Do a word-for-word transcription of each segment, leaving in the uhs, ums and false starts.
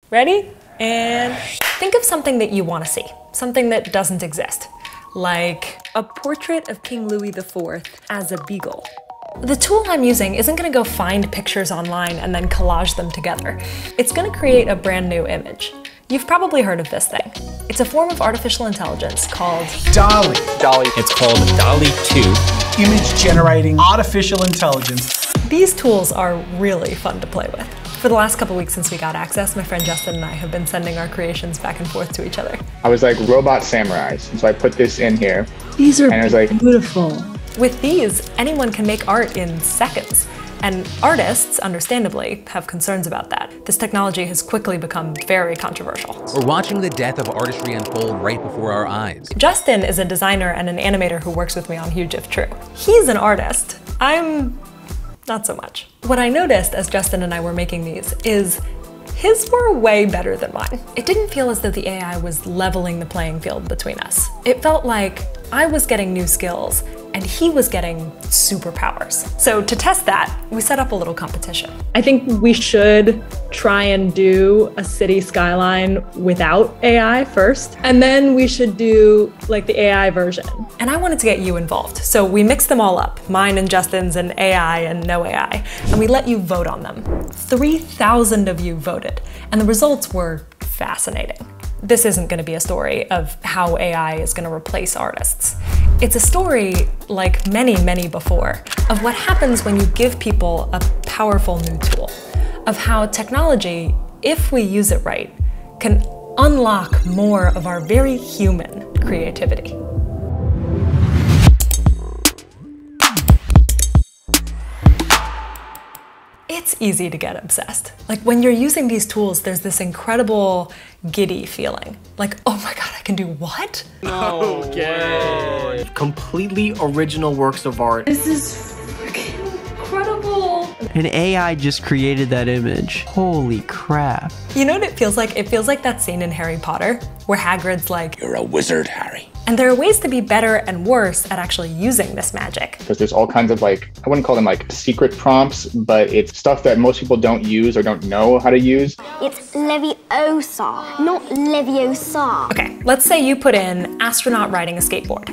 Ready? And think of something that you want to see, something that doesn't exist, like a portrait of King Louis the Fourth as a beagle. The tool I'm using isn't going to go find pictures online and then collage them together. It's going to create a brand new image. You've probably heard of this thing. It's a form of artificial intelligence called DALLE. DALLE. It's called DALLE two. Image generating artificial intelligence. These tools are really fun to play with. For the last couple weeks since we got access, my friend Justin and I have been sending our creations back and forth to each other. I was like robot samurais, and so I put this in here. These are and I was like, beautiful. With these, anyone can make art in seconds. And artists, understandably, have concerns about that. This technology has quickly become very controversial. We're watching the death of artistry unfold right before our eyes. Justin is a designer and an animator who works with me on Huge If True. He's an artist. I'm not so much. What I noticed as Justin and I were making these is his were way better than mine. It didn't feel as though the A I was leveling the playing field between us. It felt like I was getting new skills and he was getting superpowers. So to test that, we set up a little competition. I think we should try and do a city skyline without A I first, and then we should do like the A I version. And I wanted to get you involved. So we mixed them all up, mine and Justin's and A I and no A I, and we let you vote on them. three thousand of you voted, and the results were fascinating. This isn't going to be a story of how A I is going to replace artists. It's a story, like many, many before, of what happens when you give people a powerful new tool, of how technology, if we use it right, can unlock more of our very human creativity. It's easy to get obsessed. Like when you're using these tools, there's this incredible giddy feeling. Like, oh my God, I can do what? No okay. Completely original works of art. This is freaking incredible. An A I just created that image. Holy crap. You know what it feels like? It feels like that scene in Harry Potter where Hagrid's like, "You're a wizard, Harry." And there are ways to be better and worse at actually using this magic. Because there's all kinds of like, I wouldn't call them like secret prompts, but it's stuff that most people don't use or don't know how to use. It's Leviosa, not Leviosa. Okay, let's say you put in astronaut riding a skateboard.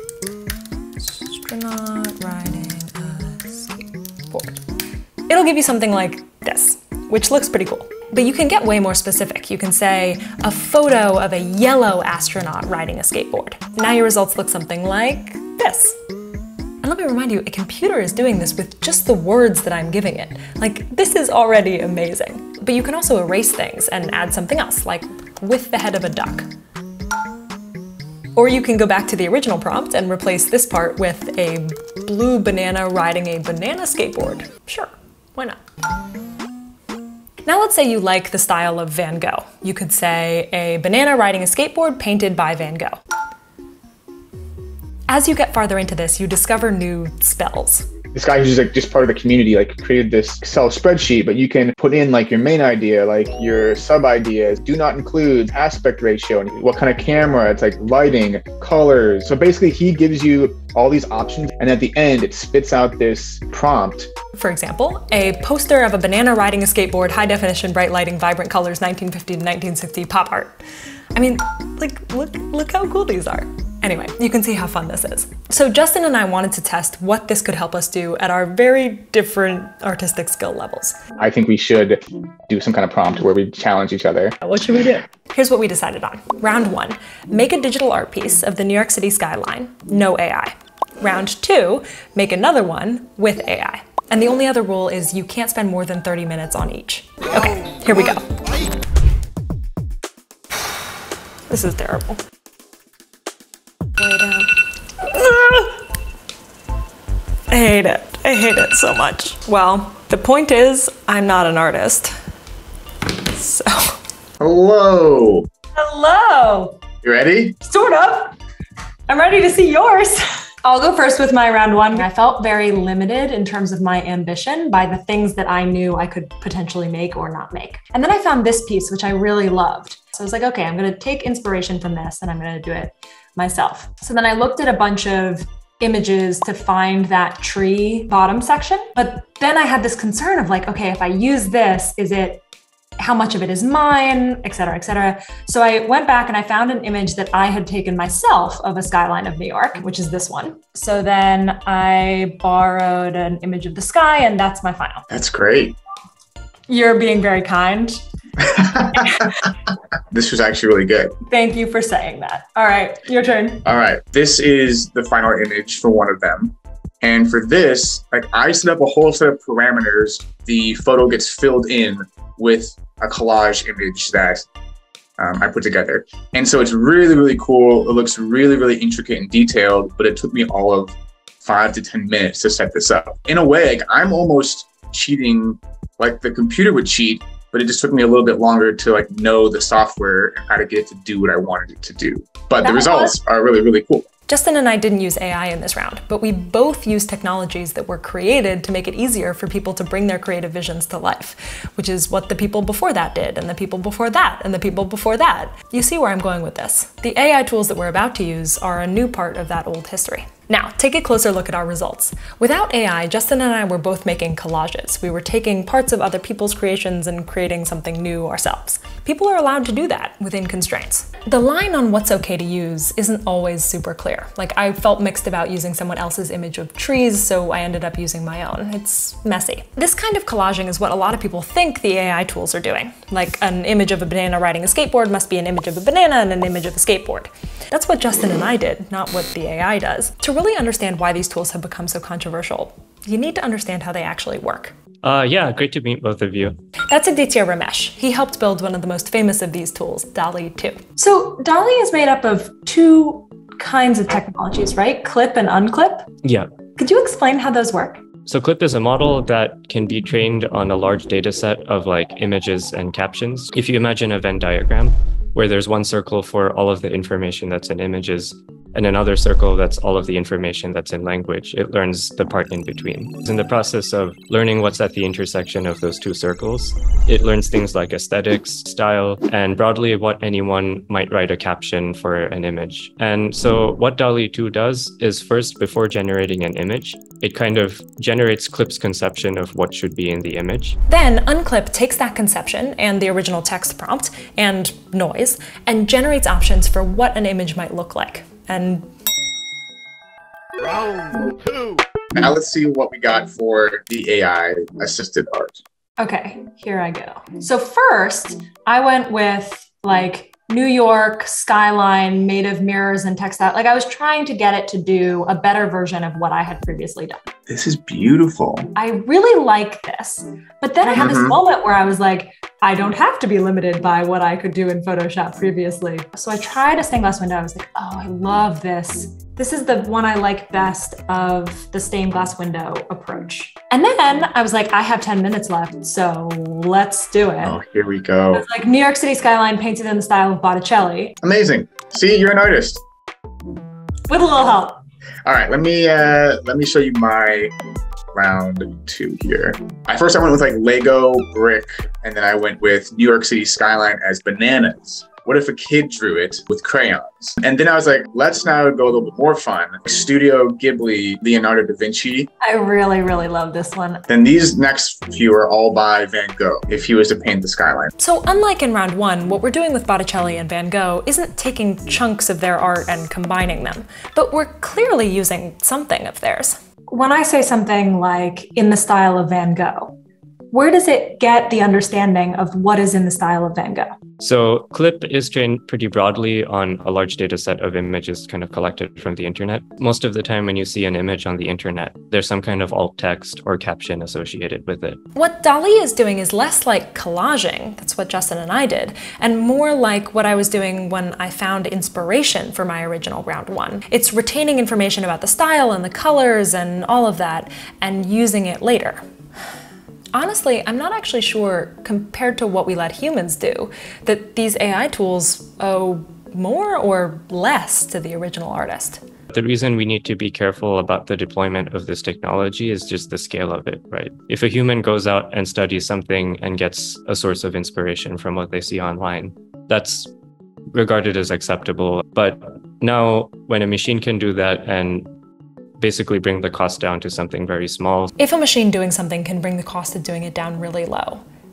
Astronaut riding a skateboard. It'll give you something like this, which looks pretty cool. But you can get way more specific. You can say a photo of a yellow astronaut riding a skateboard. Now your results look something like this. And let me remind you, a computer is doing this with just the words that I'm giving it. Like, this is already amazing. But you can also erase things and add something else, like with the head of a duck. Or you can go back to the original prompt and replace this part with a blue banana riding a banana skateboard. Sure, why not? Now let's say you like the style of Van Gogh. You could say a banana riding a skateboard painted by Van Gogh. As you get farther into this, you discover new spells. This guy who's like just part of the community, like created this Excel spreadsheet, but you can put in like your main idea, like your sub ideas, do not include, aspect ratio, and what kind of camera, it's like lighting, colors. So basically he gives you all these options, and at the end it spits out this prompt. For example, a poster of a banana riding a skateboard, high definition, bright lighting, vibrant colors, nineteen fifty to nineteen sixty pop art. I mean, like, look, look how cool these are. Anyway, you can see how fun this is. So Justin and I wanted to test what this could help us do at our very different artistic skill levels. I think we should do some kind of prompt where we challenge each other. What should we do? Here's what we decided on. Round one, make a digital art piece of the New York City skyline, no A I. Round two, make another one with A I. And the only other rule is you can't spend more than thirty minutes on each. Okay, here we go. This is terrible. Lay down. I hate it. I hate it so much. Well, the point is, I'm not an artist. So. Hello. Hello. You ready? Sort of. I'm ready to see yours. I'll go first with my round one. I felt very limited in terms of my ambition by the things that I knew I could potentially make or not make. And then I found this piece, which I really loved. So I was like, okay, I'm gonna take inspiration from this and I'm gonna do it myself. So then I looked at a bunch of images to find that tree bottom section. But then I had this concern of like, okay, if I use this, is it how much of it is mine, et cetera, et cetera. So I went back and I found an image that I had taken myself of a skyline of New York, which is this one. So then I borrowed an image of the sky, and that's my final. That's great. You're being very kind. This was actually really good. Thank you for saying that. All right, your turn. All right, this is the final image for one of them. And for this, like I set up a whole set of parameters. The photo gets filled in with a collage image that um, I put together. And so it's really, really cool. It looks really, really intricate and detailed, but it took me all of five to ten minutes to set this up. In a way, like, I'm almost cheating like the computer would cheat, but it just took me a little bit longer to like know the software and how to get it to do what I wanted it to do. But the results are really, really cool. Justin and I didn't use A I in this round, but we both used technologies that were created to make it easier for people to bring their creative visions to life, which is what the people before that did, and the people before that, and the people before that. You see where I'm going with this. The A I tools that we're about to use are a new part of that old history. Now, take a closer look at our results. Without A I, Justin and I were both making collages. We were taking parts of other people's creations and creating something new ourselves. People are allowed to do that within constraints. The line on what's okay to use isn't always super clear. Like, I felt mixed about using someone else's image of trees, so I ended up using my own. It's messy. This kind of collaging is what a lot of people think the A I tools are doing. Like, an image of a banana riding a skateboard must be an image of a banana and an image of a skateboard. That's what Justin and I did, not what the A I does. To really understand why these tools have become so controversial, you need to understand how they actually work. Uh, yeah, great to meet both of you. That's Aditya Ramesh. He helped build one of the most famous of these tools, DALLE two. So DALLE is made up of two kinds of technologies, right? Clip and unclip? Yeah. Could you explain how those work? So Clip is a model that can be trained on a large data set of like images and captions. If you imagine a Venn diagram, where there's one circle for all of the information that's in images, and another circle that's all of the information that's in language. It learns the part in between. In the process of learning what's at the intersection of those two circles, it learns things like aesthetics, style, and broadly what anyone might write a caption for an image. And so what DALLE two does is first, before generating an image, it kind of generates Clip's conception of what should be in the image. Then Unclip takes that conception and the original text prompt and noise and generates options for what an image might look like. And round two. Now let's see what we got for the A I assisted art. Okay, here I go. So first, I went with like New York skyline made of mirrors and textile. Like I was trying to get it to do a better version of what I had previously done. This is beautiful. I really like this. But then I had this moment where I was like, I don't have to be limited by what I could do in Photoshop previously. So I tried a stained glass window. I was like, oh, I love this. This is the one I like best of the stained glass window approach. And then I was like, I have ten minutes left, so let's do it. Oh, here we go. It's like New York City skyline painted in the style of Botticelli. Amazing. See, you're an artist. With a little help. All right, let me uh, let me show you my round two here. At first I went with like Lego, brick, and then I went with New York City skyline as bananas. What if a kid drew it with crayons? And then I was like, let's now go a little bit more fun. Studio Ghibli, Leonardo da Vinci. I really, really love this one. Then these next few are all by Van Gogh, if he was to paint the skyline. So unlike in round one, what we're doing with Botticelli and Van Gogh isn't taking chunks of their art and combining them, but we're clearly using something of theirs. When I say something like in the style of Van Gogh, where does it get the understanding of what is in the style of Van Gogh? So Clip is trained pretty broadly on a large data set of images kind of collected from the internet. Most of the time when you see an image on the internet, there's some kind of alt text or caption associated with it. What DALLE is doing is less like collaging, that's what Justin and I did, and more like what I was doing when I found inspiration for my original round one. It's retaining information about the style and the colors and all of that, and using it later. Honestly, I'm not actually sure, compared to what we let humans do, that these A I tools owe more or less to the original artist. The reason we need to be careful about the deployment of this technology is just the scale of it, right? If a human goes out and studies something and gets a source of inspiration from what they see online, that's regarded as acceptable. But now, when a machine can do that and basically bring the cost down to something very small. If a machine doing something can bring the cost of doing it down really low,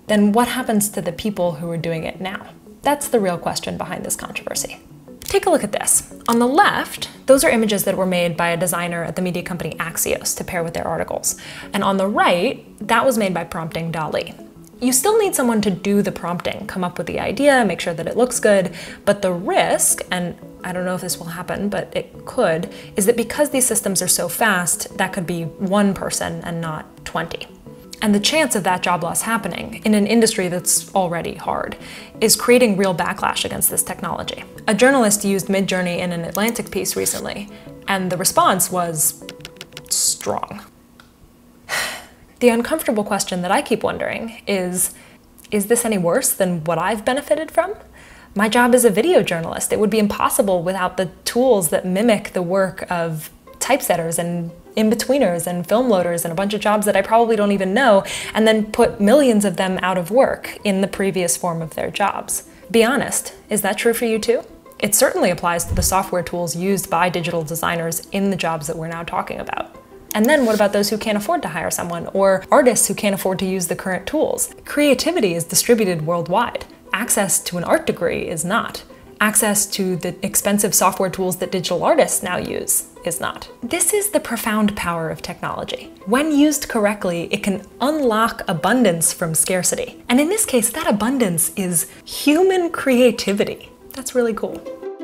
then what happens to the people who are doing it now? That's the real question behind this controversy. Take a look at this. On the left, those are images that were made by a designer at the media company Axios to pair with their articles. And on the right, that was made by prompting DALLE. You still need someone to do the prompting, come up with the idea, make sure that it looks good, but the risk, and I don't know if this will happen, but it could, is that because these systems are so fast, that could be one person and not twenty. And the chance of that job loss happening in an industry that's already hard is creating real backlash against this technology. A journalist used Midjourney in an Atlantic piece recently, and the response was strong. The uncomfortable question that I keep wondering is, is this any worse than what I've benefited from? My job is a video journalist. It would be impossible without the tools that mimic the work of typesetters and in-betweeners and film loaders and a bunch of jobs that I probably don't even know, and then put millions of them out of work in the previous form of their jobs. Be honest, is that true for you too? It certainly applies to the software tools used by digital designers in the jobs that we're now talking about. And then what about those who can't afford to hire someone, or artists who can't afford to use the current tools? Creativity is distributed worldwide. Access to an art degree is not. Access to the expensive software tools that digital artists now use is not. This is the profound power of technology. When used correctly, it can unlock abundance from scarcity. And in this case, that abundance is human creativity. That's really cool.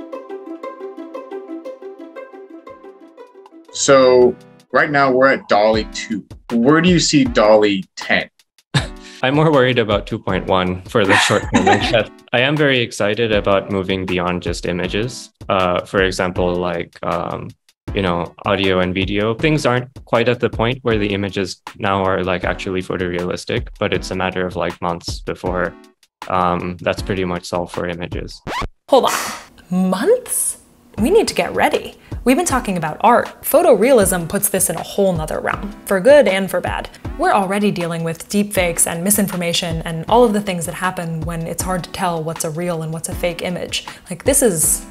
So right now we're at DALLE two. Where do you see DALLE ten? I'm more worried about two point one for the short term. I am very excited about moving beyond just images. Uh, for example, like, um, you know, audio and video. Things aren't quite at the point where the images now are like actually photorealistic, but it's a matter of like months before um, that's pretty much solved for images. Hold on, months? We need to get ready. We've been talking about art. Photorealism puts this in a whole nother realm, for good and for bad. We're already dealing with deepfakes and misinformation and all of the things that happen when it's hard to tell what's a real and what's a fake image. Like, this is...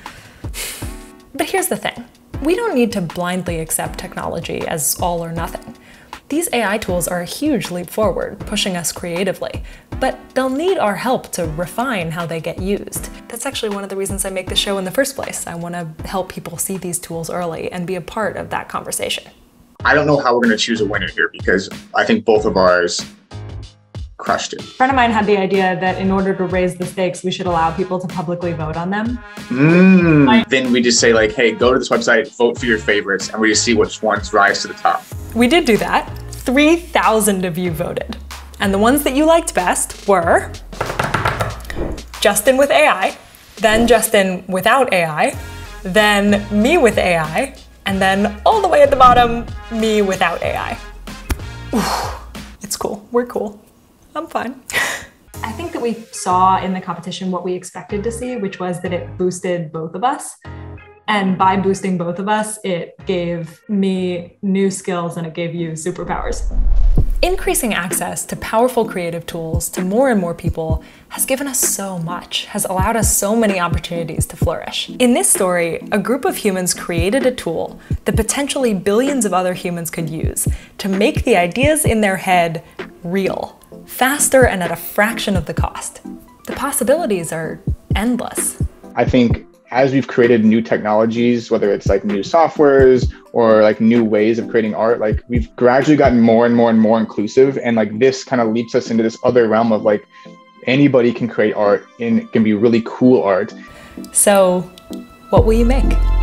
But here's the thing. We don't need to blindly accept technology as all or nothing. These A I tools are a huge leap forward, pushing us creatively, but they'll need our help to refine how they get used. That's actually one of the reasons I make the show in the first place. I want to help people see these tools early and be a part of that conversation. I don't know how we're going to choose a winner here because I think both of ours crushed it. A friend of mine had the idea that in order to raise the stakes, we should allow people to publicly vote on them. Mm. Like, then we just say like, hey, go to this website, vote for your favorites, and we just see which ones rise to the top. We did do that. three thousand of you voted. And the ones that you liked best were Justin with A I, then Justin without A I, then me with A I, and then all the way at the bottom, me without A I. Ooh, it's cool. We're cool. I'm fine. I think that we saw in the competition what we expected to see, which was that it boosted both of us. And by boosting both of us, it gave me new skills and it gave you superpowers. Increasing access to powerful creative tools to more and more people has given us so much, has allowed us so many opportunities to flourish. In this story, a group of humans created a tool that potentially billions of other humans could use to make the ideas in their head real, faster and at a fraction of the cost. The possibilities are endless. I think as we've created new technologies, whether it's like new softwares or like new ways of creating art, like we've gradually gotten more and more and more inclusive. And like this kind of leaps us into this other realm of like anybody can create art and it can be really cool art. So what will you make?